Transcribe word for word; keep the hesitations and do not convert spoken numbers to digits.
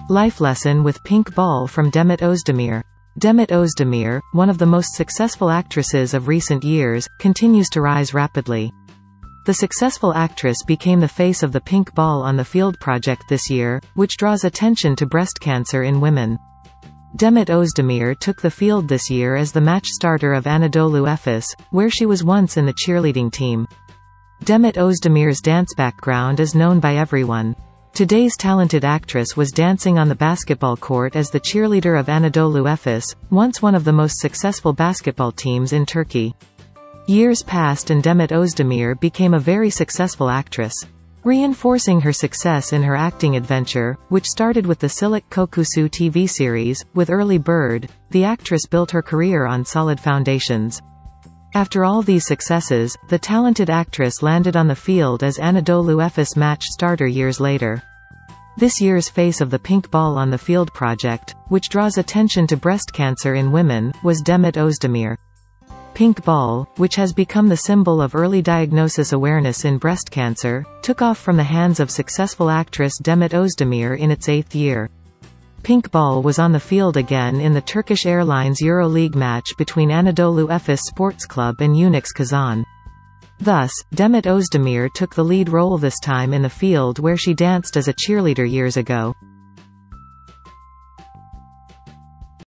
Life lesson with Pink Ball from Demet Özdemir. Demet Özdemir, one of the most successful actresses of recent years, continues to rise rapidly. The successful actress became the face of the Pink Ball on the Field project this year, which draws attention to breast cancer in women. Demet Özdemir took the field this year as the match starter of Anadolu Efes, where she was once in the cheerleading team. Demet Özdemir's dance background is known by everyone. Today's talented actress was dancing on the basketball court as the cheerleader of Anadolu Efes, once one of the most successful basketball teams in Turkey. Years passed and Demet Özdemir became a very successful actress. Reinforcing her success in her acting adventure, which started with the Silik Kokusu T V series, with Early Bird, the actress built her career on solid foundations. After all these successes, the talented actress landed on the field as Anadolu Efes match starter years later. This year's face of the Pink Ball on the Field project, which draws attention to breast cancer in women, was Demet Özdemir. Pink Ball, which has become the symbol of early diagnosis awareness in breast cancer, took off from the hands of successful actress Demet Özdemir in its eighth year. Pink Ball was on the field again in the Turkish Airlines EuroLeague match between Anadolu Efes Sports Club and Unix Kazan. Thus, Demet Özdemir took the lead role this time in the field where she danced as a cheerleader years ago.